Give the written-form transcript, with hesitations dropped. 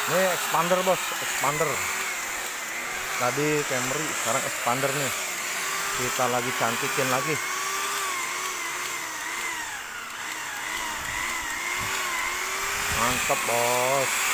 Ini expander bos, expander. Tadi Camry, sekarang expander nih. Kita lagi cantikin lagi. Mantap bos.